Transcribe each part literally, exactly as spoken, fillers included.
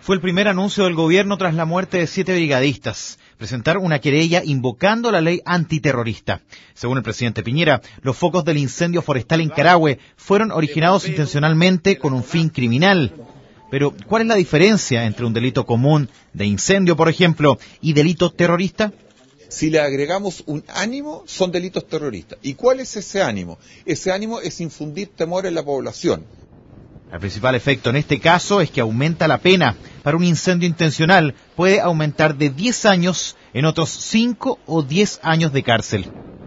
Fue el primer anuncio del gobierno tras la muerte de siete brigadistas. Presentar una querella invocando la ley antiterrorista. Según el presidente Piñera, los focos del incendio forestal en Carahue fueron originados intencionalmente con un fin criminal. Pero, ¿cuál es la diferencia entre un delito común de incendio, por ejemplo, y delito terrorista? Si le agregamos un ánimo, son delitos terroristas. ¿Y cuál es ese ánimo? Ese ánimo es infundir temor en la población. El principal efecto en este caso es que aumenta la pena. Para un incendio intencional puede aumentar de diez años en otros cinco o diez años de cárcel.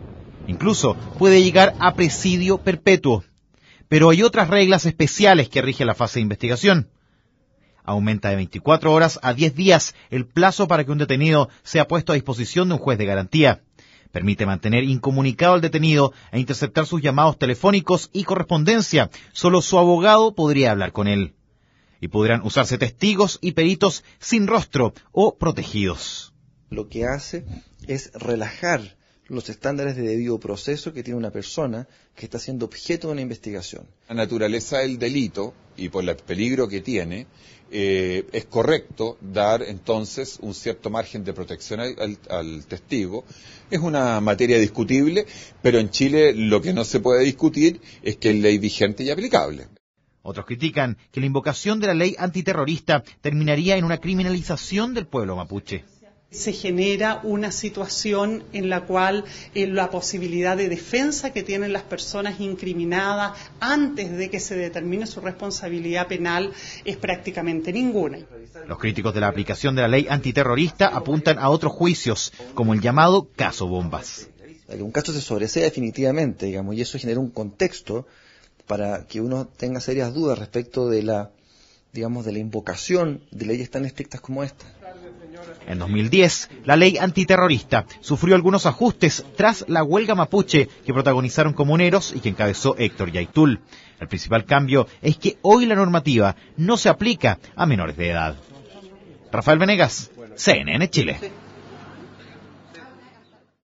Incluso puede llegar a presidio perpetuo. Pero hay otras reglas especiales que rigen la fase de investigación. Aumenta de veinticuatro horas a diez días el plazo para que un detenido sea puesto a disposición de un juez de garantía. Permite mantener incomunicado al detenido e interceptar sus llamados telefónicos y correspondencia. Solo su abogado podría hablar con él. Y podrán usarse testigos y peritos sin rostro o protegidos. Lo que hace es relajar los estándares de debido proceso que tiene una persona que está siendo objeto de una investigación. La naturaleza del delito y por el peligro que tiene, eh, es correcto dar entonces un cierto margen de protección al, al, al testigo. Es una materia discutible, pero en Chile lo que no se puede discutir es que es ley vigente y aplicable. Otros critican que la invocación de la ley antiterrorista terminaría en una criminalización del pueblo mapuche. Se genera una situación en la cual eh, la posibilidad de defensa que tienen las personas incriminadas antes de que se determine su responsabilidad penal es prácticamente ninguna. Los críticos de la aplicación de la ley antiterrorista apuntan a otros juicios, como el llamado caso Bombas. Un caso se sobresea definitivamente, digamos, y eso genera un contexto para que uno tenga serias dudas respecto de la, digamos, de la invocación de leyes tan estrictas como esta. En dos mil diez, la ley antiterrorista sufrió algunos ajustes tras la huelga mapuche que protagonizaron comuneros y que encabezó Héctor Yaitul. El principal cambio es que hoy la normativa no se aplica a menores de edad. Rafael Venegas, C N N Chile.